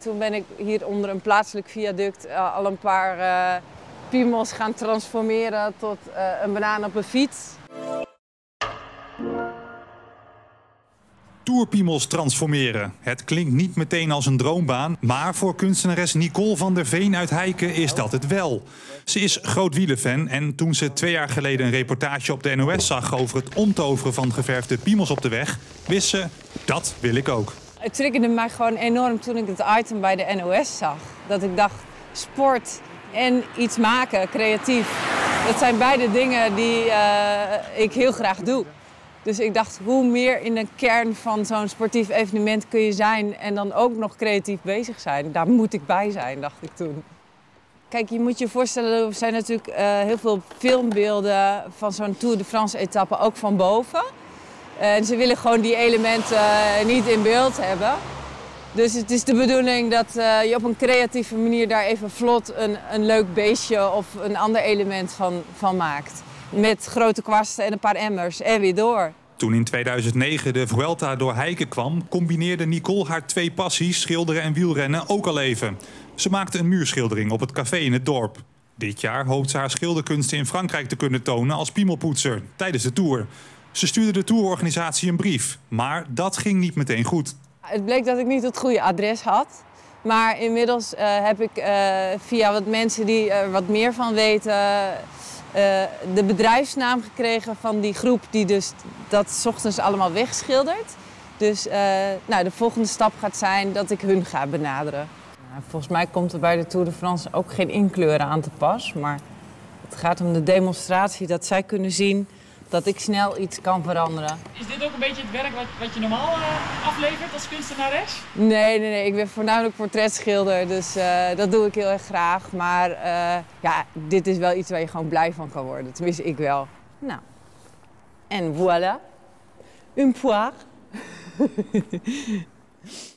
Toen ben ik hier onder een plaatselijk viaduct al een paar piemels gaan transformeren tot een banaan op een fiets. Tourpiemels transformeren. Het klinkt niet meteen als een droombaan, maar voor kunstenares Nicole van der Veen uit Heiken is dat het wel. Ze is groot wielerfan en toen ze 2 jaar geleden een reportage op de NOS zag over het omtoveren van geverfde piemels op de weg, wist ze, dat wil ik ook. Het triggerde mij gewoon enorm toen ik het item bij de NOS zag. Dat ik dacht, sport en iets maken, creatief. Dat zijn beide dingen die ik heel graag doe. Dus ik dacht, hoe meer in de kern van zo'n sportief evenement kun je zijn en dan ook nog creatief bezig zijn. Daar moet ik bij zijn, dacht ik toen. Kijk, je moet je voorstellen, er zijn natuurlijk heel veel filmbeelden van zo'n Tour de France etappe, ook van boven. En ze willen gewoon die elementen niet in beeld hebben. Dus het is de bedoeling dat je op een creatieve manier daar even vlot een leuk beestje of een ander element van maakt. Met grote kwasten en een paar emmers en weer door. Toen in 2009 de Vuelta door Heiken kwam, combineerde Nicole haar 2 passies, schilderen en wielrennen, ook al even. Ze maakte een muurschildering op het café in het dorp. Dit jaar hoopt ze haar schilderkunsten in Frankrijk te kunnen tonen als piemelpoetser tijdens de Tour. Ze stuurde de tourorganisatie een brief, maar dat ging niet meteen goed. Het bleek dat ik niet het goede adres had. Maar inmiddels heb ik via wat mensen die er wat meer van weten de bedrijfsnaam gekregen van die groep die dus dat 's ochtends allemaal wegschildert. Dus de volgende stap gaat zijn dat ik hun ga benaderen. Nou, volgens mij komt er bij de Tour de France ook geen inkleuren aan te pas. Maar het gaat om de demonstratie dat zij kunnen zien dat ik snel iets kan veranderen. Is dit ook een beetje het werk wat je normaal aflevert als kunstenares? Nee. Ik ben voornamelijk portretschilder, dus dat doe ik heel erg graag. Maar ja, dit is wel iets waar je gewoon blij van kan worden. Tenminste, ik wel. Nou, en voilà. Une poire.